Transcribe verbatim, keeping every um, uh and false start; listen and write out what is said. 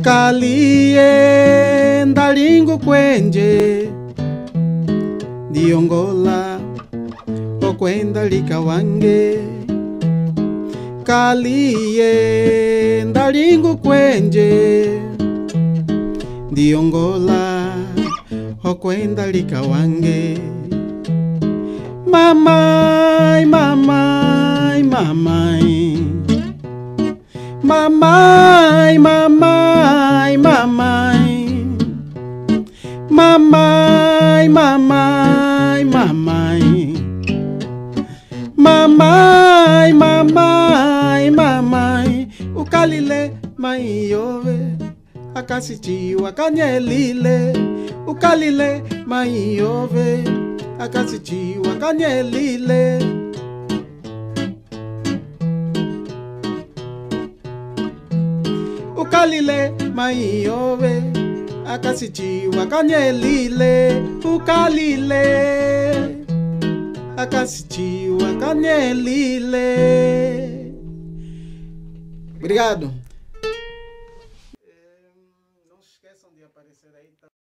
Kalie ndalingu kwenje Diongola okwenda lika wange Kalie ndalingu kwenje Diongola okwenda lika wange Mamai, mamai, mamai Mamai, mamai, mamai Mamai, mamai, mamai Mamai, mamai, mamai Ukalile maiyove Akasichiwa kanyelile Ukalile maiyove Akasichiwa kanyelile Ukalile maiyove Akasichiwa kanyelile Ukalile Akasichiwa kanyelile. Obrigado.